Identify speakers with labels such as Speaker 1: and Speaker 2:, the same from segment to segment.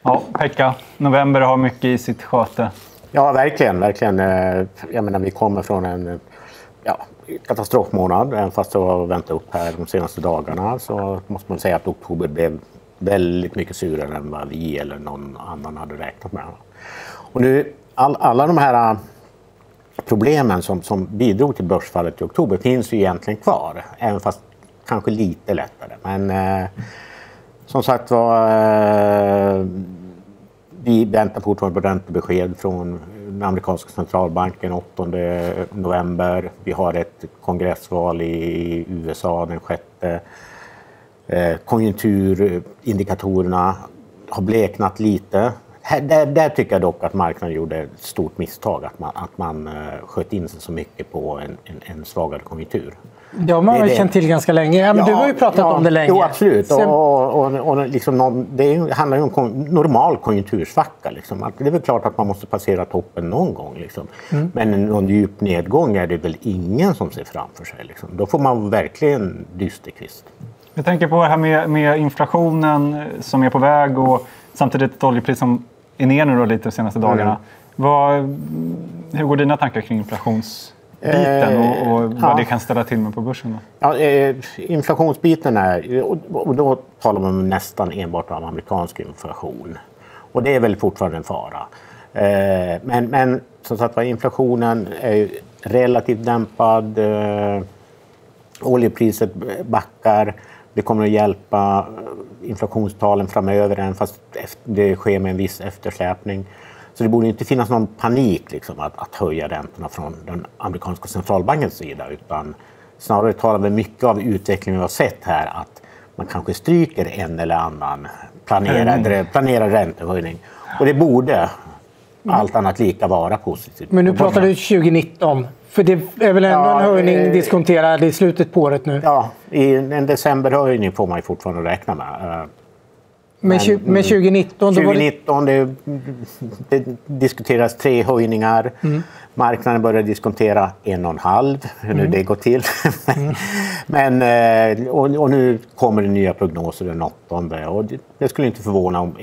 Speaker 1: Ja, Pekka, november har mycket i sitt sköte.
Speaker 2: Ja, verkligen. Jag menar, vi kommer från en katastrofmånad. Även fast det var att vänta upp här de senaste dagarna så måste man säga att oktober blev väldigt mycket surare än vad vi eller någon annan hade räknat med. Och nu, alla de här problemen som bidrog till börsfallet i oktober finns ju egentligen kvar. Även fast kanske lite lättare. Men som sagt var, vi väntar fortfarande på räntebesked från den amerikanska centralbanken 8 november. Vi har ett kongressval i USA den 6. Konjunkturindikatorerna har bleknat lite. Där tycker jag dock att marknaden gjorde ett stort misstag. Att man sköt in sig så mycket på en svagare konjunktur.
Speaker 3: Ja, man har känt till ganska länge. Ja, men du har ju pratat om det länge.
Speaker 2: Jo, absolut. Och liksom det handlar ju om normal konjunktursvacka. Liksom. Det är väl klart att man måste passera toppen någon gång. Liksom. Men någon djup nedgång är det väl ingen som ser framför sig. Liksom. Då får man verkligen dysterkvist.
Speaker 1: Jag tänker på det här med inflationen som är på väg och samtidigt ett oljepris som är ner nu då lite de senaste dagarna. Hur går dina tankar kring inflationsbiten och vad det kan ställa till med på börsen?
Speaker 2: Ja, inflationsbiten och då talar man nästan enbart om amerikansk inflation. Och det är väl fortfarande en fara. Men som sagt var, inflationen är relativt dämpad. Oljepriset backar. Det kommer att hjälpa inflationstalen framöver, även fast det sker med en viss eftersläpning. Så det borde inte finnas någon panik liksom, att höja räntorna från den amerikanska centralbankens sida. Utan snarare talar vi mycket av utvecklingen vi har sett här att man kanske stryker en eller annan planerad räntehöjning. Och det borde allt annat lika vara positivt.
Speaker 3: Men nu pratar du 2019. För det är väl ändå en höjning diskonterad i slutet på året nu?
Speaker 2: Ja, i en decemberhöjning får man ju fortfarande räkna med.
Speaker 3: Men 2019?
Speaker 2: 2019 det diskuteras 3 höjningar. Marknaden börjar diskontera 1,5. Hur nu det går till. Men, och nu kommer det nya prognoser den 8. Och det skulle inte förvåna om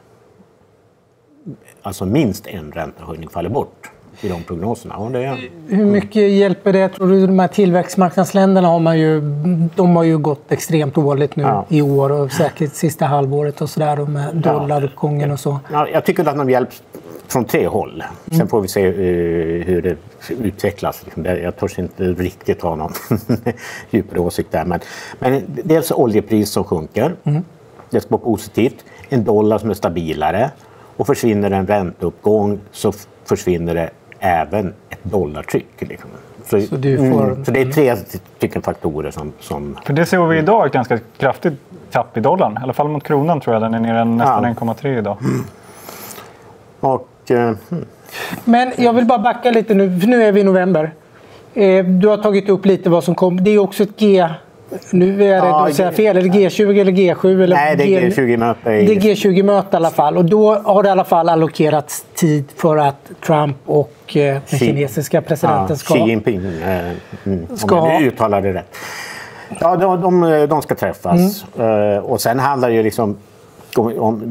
Speaker 2: minst en räntehöjning faller bort i de prognoserna.
Speaker 3: Hur mycket hjälper det? Tror du de här tillväxtmarknadsländerna har ju gått extremt dåligt nu i år och säkert sista halvåret och sådär med dollaruppgången och så.
Speaker 2: Ja, jag tycker att de hjälps från 3 håll. Sen får vi se hur det utvecklas. Jag törs inte riktigt ha någon djupare åsikt där. Men dels oljepris som sjunker. Det ska vara positivt. En dollar som är stabilare. Och försvinner en ränteuppgång så försvinner det även ett dollartryck. Liksom. Så det är 3 stycken faktorer som...
Speaker 1: För det ser vi idag ett ganska kraftigt tapp i dollarn. I alla fall mot kronan tror jag. Den är nere nästan 1,3 idag.
Speaker 3: Men jag vill bara backa lite nu. För nu är vi i november. Du har tagit upp lite vad som kom. Det är också ett Nu är det, då säger fel, eller G20 eller G7? Eller
Speaker 2: nej, det är G20-möte.
Speaker 3: Det är G20-möte i alla fall. Och då har det i alla fall allokerats tid för att Trump och den kinesiska presidenten ska...
Speaker 2: Xi Jinping, om jag uttalar det rätt. Ja, de ska träffas. Och sen handlar det ju om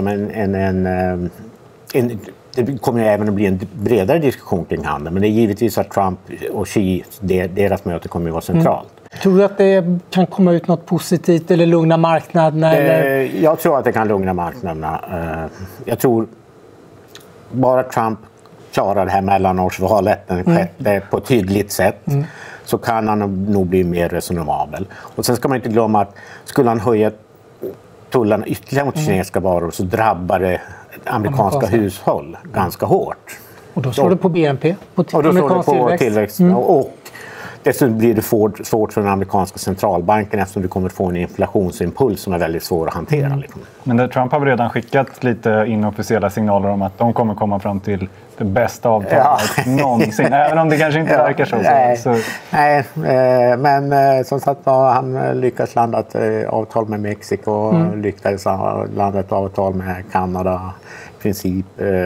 Speaker 2: det kommer ju även att bli en bredare diskussion kring handeln. Men det är givetvis att Trump och Xi, deras möte kommer att vara centralt.
Speaker 3: Tror du att det kan komma ut något positivt eller lugna marknaderna?
Speaker 2: Jag tror att det kan lugna marknaderna. Jag tror bara Trump klarar det här mellanårsvalet den 6 på ett tydligt sätt så kan han nog bli mer resonabel. Och sen ska man inte glömma att skulle han höja tullarna ytterligare mot kinesiska varor så drabbar det amerikanska hushåll ganska hårt.
Speaker 3: Och då slår det på BNP, på amerikansk tillväxt.
Speaker 2: Och dessutom blir det svårt för den amerikanska centralbanken eftersom du kommer få en inflationsimpuls som är väldigt svår att hantera. Liksom.
Speaker 1: Men Trump har redan skickat lite inofficiella signaler om att de kommer komma fram till det bästa avtalet någonsin. Även om det kanske inte verkar så.
Speaker 2: Nej, men som sagt han lyckas landa ett avtal med Mexiko, lyckades landa ett avtal med Kanada i princip.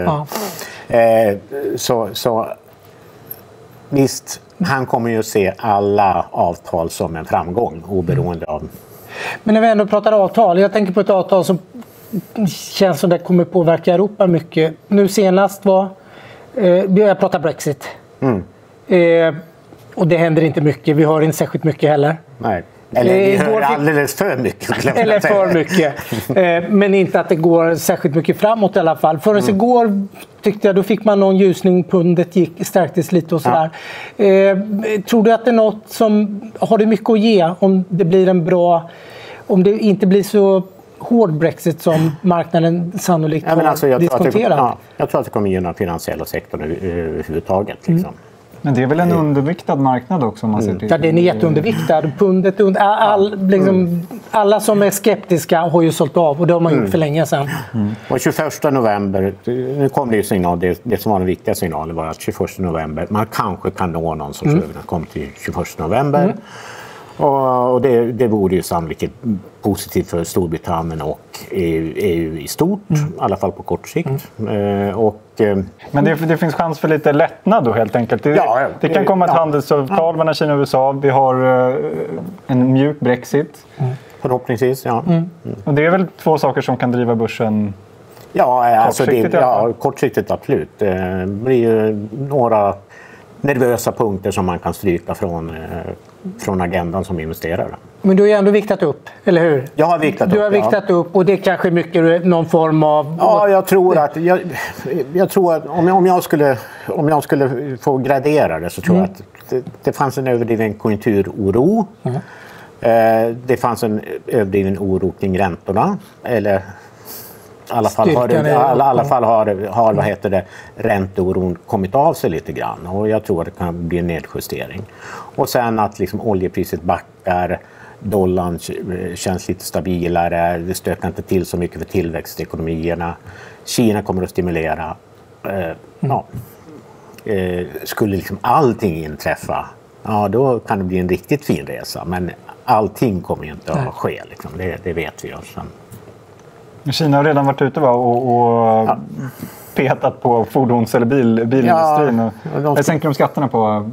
Speaker 2: Så visst, han kommer ju att se alla avtal som en framgång oberoende av...
Speaker 3: Men när vi ändå pratar avtal, jag tänker på ett avtal som känns som det kommer påverka Europa mycket. Nu senast var, jag pratar Brexit. Och det händer inte mycket. Vi hör inte särskilt mycket heller.
Speaker 2: Nej. Eller vi hör alldeles för mycket.
Speaker 3: Eller för mycket. Men inte att det går särskilt mycket framåt i alla fall. Förrän igår tyckte jag, då fick man någon ljusning. Pundet stärktes lite och sådär. Tror du att det är något som har det mycket att ge om det blir en bra... Om det inte blir så hård Brexit som marknaden sannolikt har diskonterat?
Speaker 2: Jag tror att det kommer gynna finansiella sektorn överhuvudtaget. Liksom.
Speaker 1: Men det är väl en underviktad marknad också? Om man ser till.
Speaker 3: Ja, den är jätteunderviktad. Pundet, alla som är skeptiska har ju sålt av och det har man gjort för länge sedan.
Speaker 2: Och 21 november, nu kom det ju signal, det som var den viktiga signalen var att 21 november, man kanske kan nå någon sorts överenskommelse till 21 november. Och det vore ju sannolikt positivt för Storbritannien och EU i stort, i alla fall på kort sikt.
Speaker 1: Men det finns chans för lite lättnad då helt enkelt. Det kan komma ett handelsavtal mellan Kina och USA. Vi har en mjuk Brexit.
Speaker 2: Förhoppningsvis, ja.
Speaker 1: Och det är väl två saker som kan driva börsen
Speaker 2: kortsiktigt absolut. Det blir ju några nervösa punkter som man kan stryka från agendan som investerare.
Speaker 3: Men du har ju ändå viktat upp, eller hur?
Speaker 2: Jag har viktat upp.
Speaker 3: Du har viktat upp och det är kanske mycket någon form av...
Speaker 2: Ja, jag tror att om jag skulle få gradera det så tror jag att det fanns en överdriven konjunkturoro. Det fanns en överdriven oro kring räntorna. Eller i alla fall har ränteoron kommit av sig lite grann. Och jag tror att det kan bli en nedjustering. Och sen att liksom oljepriset backar, dollarn känns lite stabilare, det stökar inte till så mycket för tillväxtekonomierna. Kina kommer att stimulera. Skulle liksom allting inträffa, då kan det bli en riktigt fin resa. Men allting kommer inte att ske. Liksom. Det vet vi ju.
Speaker 1: Kina har redan varit ute och petat på fordons- eller bilindustrin. Och sänker de skatterna på...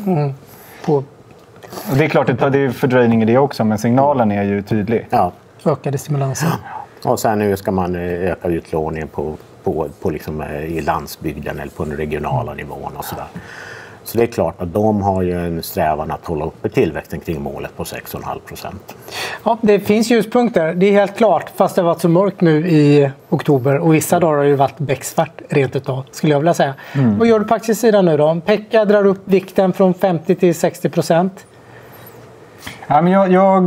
Speaker 1: Och det är klart att det är fördröjning i det också, men signalen är ju tydlig.
Speaker 2: Ja.
Speaker 3: Ökade stimulanser.
Speaker 2: Och sen nu ska man öka utlåningen på liksom, i landsbygden eller på den regionala nivån och sådär. Så det är klart att de har ju en strävan att hålla uppe tillväxten kring målet på 6,5%.
Speaker 3: Ja, det finns ljuspunkter. Det är helt klart, fast det har varit så mörkt nu i oktober. Och vissa dagar har det varit becksvart rent utav, skulle jag vilja säga. Vad gör du på aktiesidan nu då? Pekka drar upp vikten från 50 till 60%.
Speaker 1: Ja, men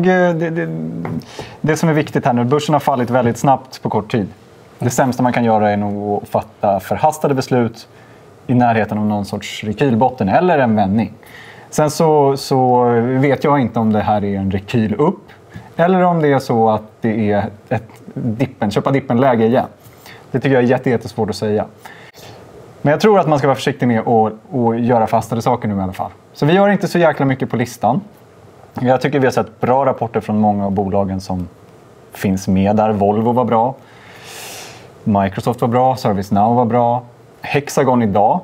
Speaker 1: det som är viktigt här nu, börsen har fallit väldigt snabbt på kort tid. Det sämsta man kan göra är nog att fatta förhastade beslut i närheten av någon sorts rekylbotten eller en vändning. Sen så vet jag inte om det här är en rekyl upp eller om det är så att det är ett köpa dippen-läge igen. Det tycker jag är jättesvårt att säga. Men jag tror att man ska vara försiktig med att göra fastare saker nu i alla fall. Så vi gör inte så jäkla mycket på listan. Jag tycker vi har sett bra rapporter från många av bolagen som finns med där. Volvo var bra. Microsoft var bra. ServiceNow var bra. Hexagon idag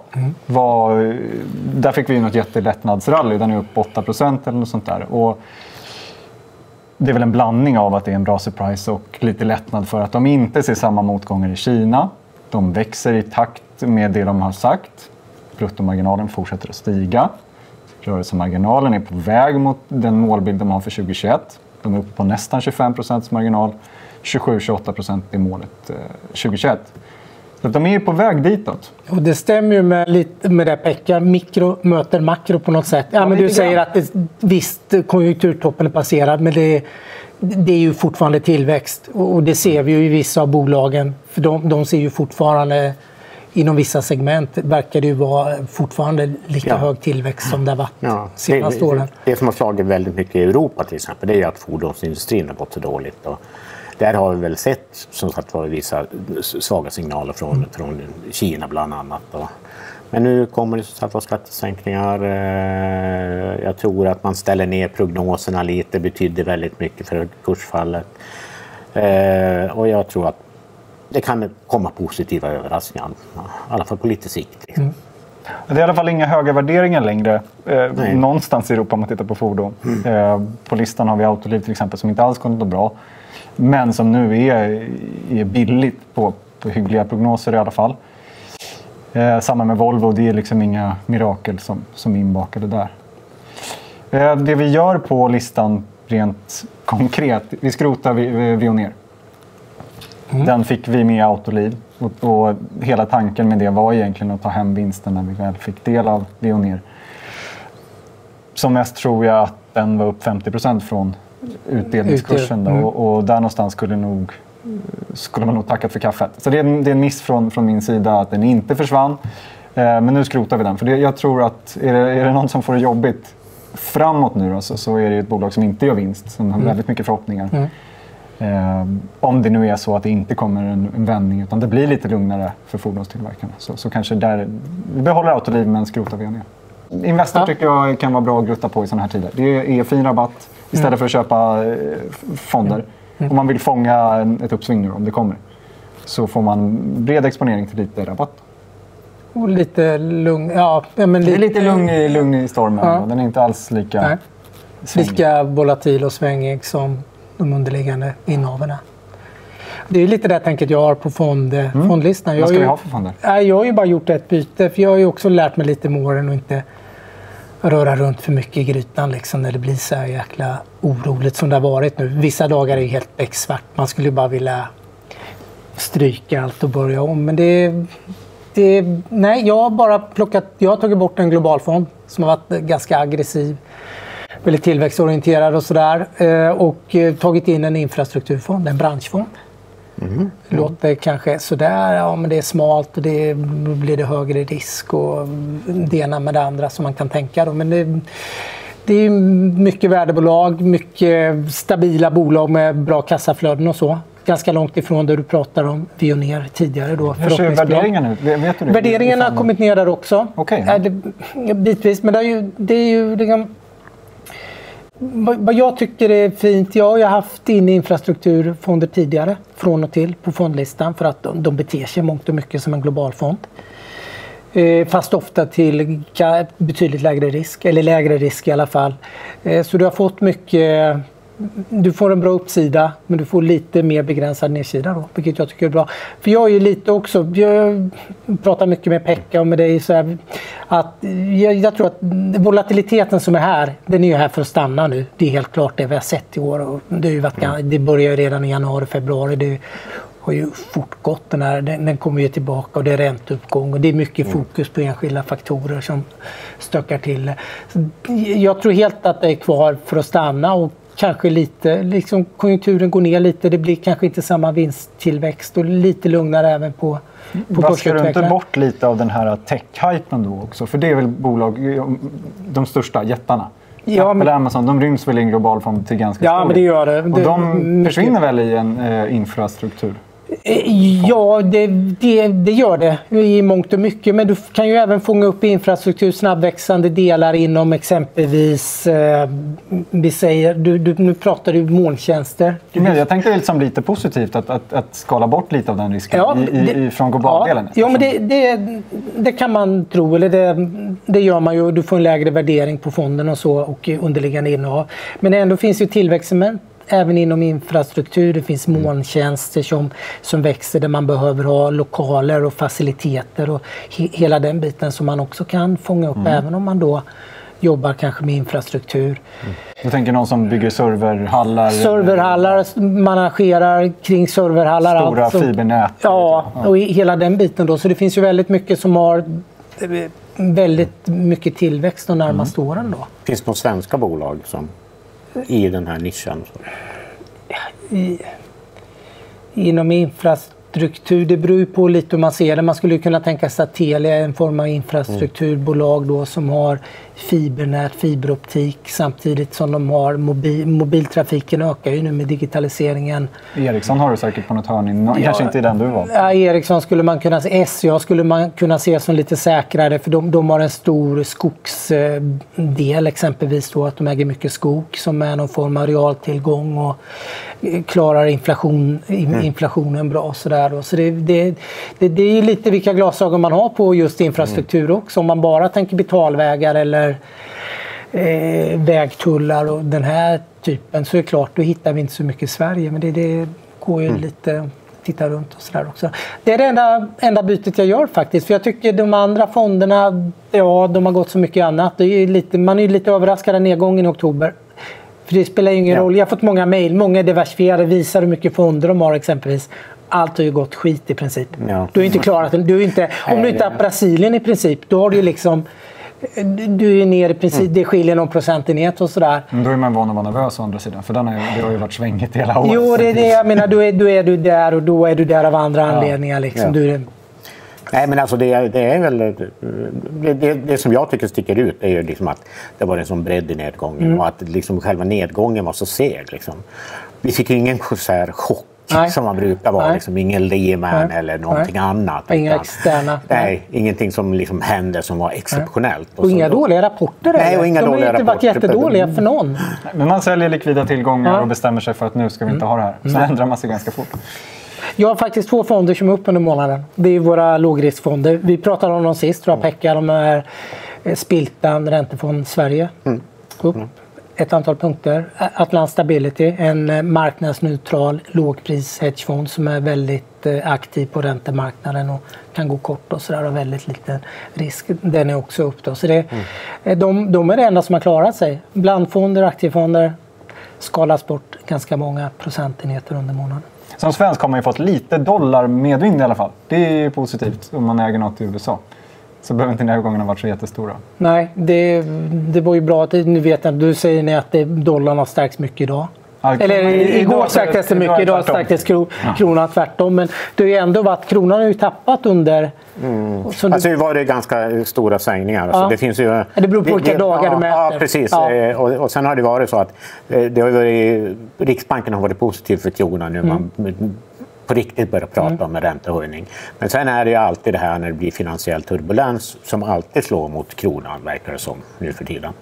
Speaker 1: där fick vi något jättelättnadsrally. Den är upp 8% eller något sånt där. Och det är väl en blandning av att det är en bra surprise och lite lättnad för att de inte ser samma motgångar i Kina. De växer i takt med det de har sagt. Bruttomarginalen fortsätter att stiga. Rörelsemarginalen är på väg mot den målbild de har för 2021. De är uppe på nästan 25% marginal. 27-28% är målet 2021. Så de är på väg ditåt.
Speaker 3: Och det stämmer ju med det Pekka. Mikro möter makro på något sätt. Ja, men du säger att visst, konjunkturtoppen är passerad, men det är ju fortfarande tillväxt. Och det ser vi ju i vissa av bolagen. För de ser ju fortfarande, inom vissa segment verkar det ju vara fortfarande lika hög tillväxt som det har varit senaste åren.
Speaker 2: Det som har slagit väldigt mycket i Europa till exempel, det är att fordonsindustrin har gått så dåligt. Och där har vi väl sett som sagt var vissa svaga signaler från Kina bland annat. Men nu kommer det så att skattesänkningar. Jag tror att man ställer ner prognoserna lite. Det betyder väldigt mycket för kursfallet. Och jag tror att det kan komma positiva överraskningar. I alla fall på lite sikt.
Speaker 1: Det är i alla fall inga höga värderingar längre. Någonstans i Europa om man tittar på fordon. På listan har vi Autoliv till exempel som inte alls går något bra. Men som nu är billigt på hyggliga prognoser i alla fall. Samma med Volvo, det är liksom inga mirakel som är inbakade där. Det vi gör på listan rent konkret, vi skrotar Veoneer. Den fick vi med Autoliv och hela tanken med det var egentligen att ta hem vinsten när vi väl fick del av Veoneer. Som mest tror jag att den var upp 50% från utdelningskursen då, och där någonstans skulle man nog tackat för kaffet. Så det är en miss från min sida att den inte försvann. Men nu skrotar vi den. För jag tror att är det någon som får det jobbigt framåt nu då, så är det ett bolag som inte gör vinst, som har väldigt mycket förhoppningar. Om det nu är så att det inte kommer en vändning utan det blir lite lugnare för fordonstillverkarna. Så kanske där vi behåller Autoliv men skrotar Veoneer. Investor tycker jag kan vara bra att grutta på i sådana här tider. Det är fin rabatt istället för att köpa fonder. Om man vill fånga ett uppsving nu om det kommer så får man bred exponering till lite rabatt.
Speaker 3: Och lite lugn.
Speaker 1: Det är lite lugn i stormen. Ja. Den är inte alls lika
Speaker 3: volatil och svängig som de underliggande innehavarna. Det är lite det tänket jag har på fondlistan.
Speaker 1: Vad ska vi ha för fonder?
Speaker 3: Jag har ju bara gjort ett byte. För jag har ju också lärt mig lite med åren och inte röra runt för mycket i grytan liksom, när det blir så här jäkla oroligt som det har varit nu. Vissa dagar är helt becksvart. Man skulle ju bara vilja stryka allt och börja om. Men nej, jag har tagit bort en global fond som har varit ganska aggressiv. Väldigt tillväxtorienterad och sådär. Och tagit in en infrastrukturfond, en branschfond. Låter kanske sådär, men det är smalt och det blir det högre risk och det ena med det andra som man kan tänka då. Men det är mycket värdebolag, mycket stabila bolag med bra kassaflöden och så. Ganska långt ifrån det du pratar om Veoneer tidigare då.
Speaker 1: Hur ser värderingen ut? Vet du det?
Speaker 3: Värderingen har kommit ner där också.
Speaker 1: Okay.
Speaker 3: Bitvis, men vad jag tycker är fint, jag har haft in infrastrukturfonder tidigare från och till på fondlistan för att de beter sig mångt och mycket som en global fond. Fast ofta till betydligt lägre risk, eller lägre risk i alla fall. Så du har fått mycket, du får en bra uppsida men du får lite mer begränsad nedsida då, vilket jag tycker är bra. För jag är ju lite också, jag pratar mycket med Pekka och med dig så här, att jag tror att volatiliteten som är här, den är ju här för att stanna nu. Det är helt klart det vi har sett i år och det börjar redan i januari, februari. Det har ju fortgått den kommer ju tillbaka och det är ränteuppgång och det är mycket fokus på enskilda faktorer som stökar till. Så jag tror helt att det är kvar för att stanna och kanske lite, liksom konjunkturen går ner lite, det blir kanske inte samma vinsttillväxt och lite lugnare även på
Speaker 1: Vaskar du inte bort lite av den här tech-hypen då också? För det är väl bolag, de största jättarna. Ja, Apple och Amazon, de ryms väl i en global fond till ganska stor.
Speaker 3: Ja, men det gör det.
Speaker 1: Och de försvinner väl i en infrastruktur?
Speaker 3: Ja, det gör det i mångt och mycket. Men du kan ju även fånga upp infrastruktur, snabbväxande delar inom exempelvis, vi säger, nu pratar du molntjänster.
Speaker 1: Jag tänkte liksom lite positivt att skala bort lite av den risken från globaldelen.
Speaker 3: Ja, men det kan man tro, eller det gör man ju. Du får en lägre värdering på fonden och så och underliggande innehav. Men ändå finns ju tillväxtcement. Även inom infrastruktur, det finns molntjänster som växer där man behöver ha lokaler och faciliteter och hela den biten som man också kan fånga upp även om man då jobbar kanske med infrastruktur.
Speaker 1: Du tänker någon som bygger serverhallar?
Speaker 3: Serverhallar, managerar kring serverhallar.
Speaker 1: Stora fibernät.
Speaker 3: Ja, och hela den biten då. Så det finns ju väldigt mycket som har väldigt mycket tillväxt de närmaste åren då.
Speaker 2: Finns det några svenska bolag som i den här nischen?
Speaker 3: Inom infrastruktur, det beror ju på lite hur man ser det. Man skulle ju kunna tänka sig att Telia är en form av infrastrukturbolag då som har fibernät, fiberoptik samtidigt som de har mobiltrafiken ökar ju nu med digitaliseringen.
Speaker 1: Ericsson har du säkert på något hörn, kanske inte i den du var.
Speaker 3: Ja, Ericsson skulle man kunna se, SCA skulle man kunna se som lite säkrare för de har en stor skogsdel exempelvis då, att de äger mycket skog som är någon form av realtillgång och klarar inflationen bra sådär då. Så det är lite vilka glasögon man har på just infrastruktur också. Om man bara tänker betalvägar eller vägtullar och den här typen så är det klart, då hittar vi inte så mycket i Sverige. Men det går ju lite titta runt och sådär också. Det är det enda bytet jag gör faktiskt. För jag tycker de andra fonderna, ja, de har gått så mycket annat. Det är lite, man är ju lite överraskad av nedgången i oktober. För det spelar ju ingen roll. Jag har fått många mejl, många diversifierade, visar hur mycket fonder de har exempelvis. Allt har ju gått skit i princip. Ja. Du är inte klarat. Om du inte har Brasilien i princip, då har du ju liksom... Du är ner i princip, det skiljer någon procentenhet och sådär.
Speaker 1: Men då är man van att vara nervös å andra sidan, för det har ju varit svängigt hela året.
Speaker 3: Jo, det är det jag menar, då är du där och då är du där av andra anledningar. Liksom.
Speaker 2: Ja. Nej, men alltså det är väl... Det som jag tycker sticker ut är ju liksom att det var en sån bredd i nedgången och att liksom själva nedgången var så seg. Liksom. Vi fick ju ingen chock. Som man brukar vara, liksom, ingen Lehman eller någonting annat.
Speaker 3: Inga externa.
Speaker 2: Nej, ingenting som liksom hände som var exceptionellt.
Speaker 3: Och inga dåliga rapporter.
Speaker 2: Nej, och inga dåliga rapporter.
Speaker 3: De har inte varit jättedåliga för någon.
Speaker 1: Men man säljer likvida tillgångar och bestämmer sig för att nu ska vi inte ha det här. Så ändrar man sig ganska fort.
Speaker 3: Jag har faktiskt 2 fonder som är upp under månaden. Det är våra lågriskfonder. Vi pratade om dem sist, tror jag, Pekka. De är Spiltan, Räntefond Sverige. Upp. Ett antal punkter. Atlant Stability, en marknadsneutral lågpris-hedgefond som är väldigt aktiv på räntemarknaden och kan gå kort och sådär, och väldigt liten risk. Den är också upp då. Så de är det enda som har klarat sig. Blandfonder, aktiefonder skalas bort ganska många procentenheter under månaden.
Speaker 1: Som svensk har man ju fått lite dollarmedvind i alla fall. Det är ju positivt om man äger något i USA. Så behöver inte nedgångarna varit så jättestora.
Speaker 3: Nej, det var ju bra. Nu vet jag, du säger att dollarn har stärkts mycket idag. Eller igår stärktes det mycket, idag stärktes kronan tvärtom. Men det har ju ändå varit, kronan har ju tappat under...
Speaker 2: Alltså det var det ganska stora svängningar. Alltså det finns ju...
Speaker 3: Det beror på vilka dagar du mäter.
Speaker 2: Ja, precis. Ja. Och sen har det varit så att Riksbanken har varit positiv för kronan nu. Man på riktigt börja prata om en räntehöjning. Men sen är det ju alltid det här när det blir finansiell turbulens som alltid slår mot kronan, verkar det som nu för tiden.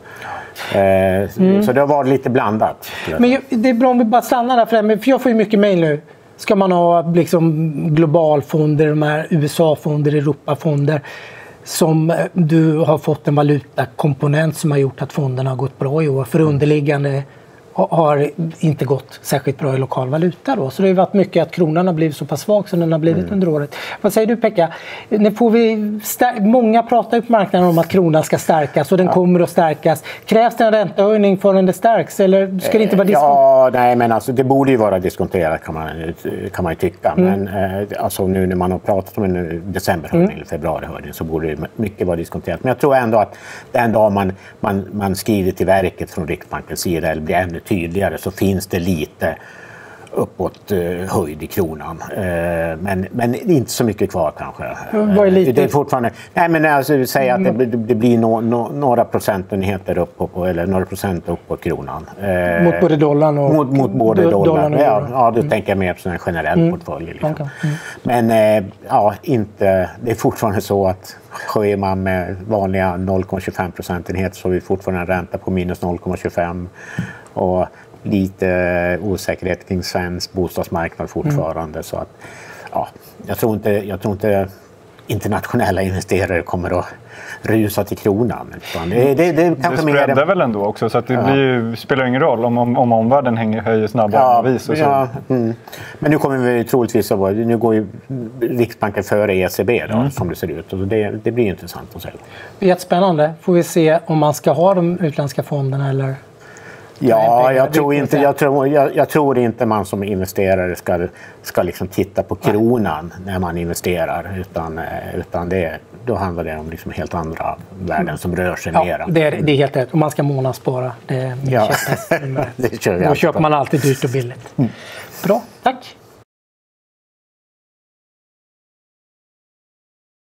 Speaker 2: Så det har varit lite blandat.
Speaker 3: Men det är bra om vi bara stannar där framme, för jag får ju mycket mejl nu. Ska man ha liksom globalfonder, de här USA-fonder, Europafonder, som du har fått en valutakomponent som har gjort att fonderna har gått bra i år, för underliggande har inte gått särskilt bra i lokal valuta då. Så det har varit mycket att kronan har blivit så pass svag som den har blivit under året. Vad säger du, Pekka? Många pratar på marknaden om att kronan ska stärkas och den kommer att stärkas. Krävs det en räntehöjning förrän det stärks, eller ska det inte vara diskonterat?
Speaker 2: Ja, nej, men alltså, det borde ju vara diskonterat kan man ju tycka. Men alltså, nu när man har pratat om en decemberhöjning eller februarihöjning så borde det mycket vara diskonterat. Men jag tror ändå att den dag man skriver till verket från Riksbankens sida eller blir ännu tydligare, så finns det lite uppåt höjd i kronan. Men inte så mycket kvar kanske.
Speaker 3: Vad är lite?
Speaker 2: Det är fortfarande... Nej, men alltså, säga att det blir några procentenheter upp på, eller några procent upp på kronan.
Speaker 3: Mot både dollarn och...
Speaker 2: Mot både dollarn och ja, då tänker jag mer på en generell portfölj. Liksom.
Speaker 3: Okay.
Speaker 2: Men inte... Det är fortfarande så att sker man med vanliga 0,25 procentenheter så har vi fortfarande en ränta på minus 0,25 och lite osäkerhet kring svensk bostadsmarknad fortfarande. Så att, jag tror inte internationella investerare kommer att rusa till kronan. Det
Speaker 1: spreadar väl ändå också, så att det spelar ingen roll om omvärlden höjer snabbare än vis. Och så.
Speaker 2: Men nu kommer vi troligtvis nu går ju Riksbanken före ECB då, som det ser ut. Och det blir intressant att se.
Speaker 3: Jättespännande. Får vi se om man ska ha de utländska fonderna eller...
Speaker 2: Ja, jag tror inte man som investerare ska liksom titta på kronan när man investerar, utan då handlar det om liksom helt andra värden som rör sig mera.
Speaker 3: Det är helt rätt. Om man ska månadsspara, det är min käpphäst.
Speaker 2: Det kör vi.
Speaker 3: Då köper man alltid dyrt och billigt. Bra, tack!